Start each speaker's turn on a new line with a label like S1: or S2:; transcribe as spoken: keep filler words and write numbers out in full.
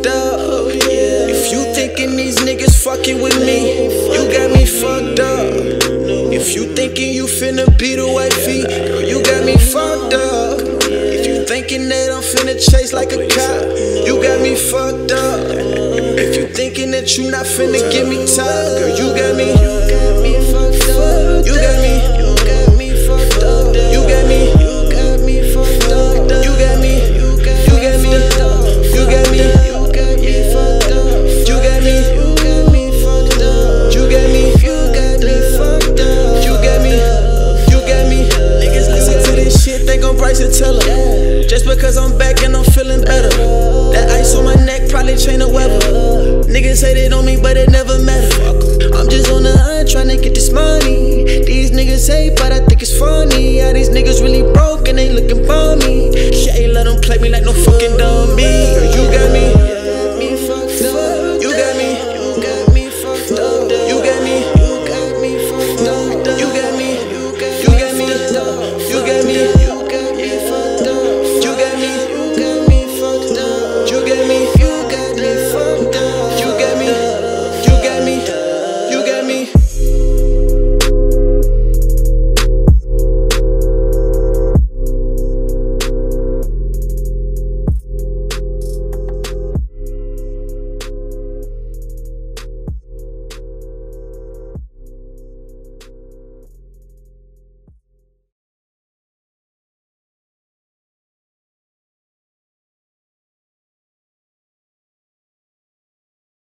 S1: fucked up. If you thinking these niggas fucking with me, you got me fucked up. If you thinking you finna be the wifey, girl, you got me fucked up. If you thinking that I'm finna chase like a cop, you got me fucked up. If you thinking that you not finna give me top, girl, you got me, you got me fucked up. You got me, you got me fucked up. You got me, you got me fucked up. You got me, you got me, you got me, you got me, you got me fucked up. You got me, you got me fucked up. You got me, you got me fucked up. You got me, you got me. Niggas listen to this shit, they gon' price and tell her. Just because I'm back and I'm feeling better. That ice on my neck probably change the weather. Niggas hate it on me, but it never matter. I'm just on the hunt tryna get this money. These niggas hate, but I think it's funny. Yeah, these niggas really broke and they looking for me. Yeah, let them play me like no fucking dog.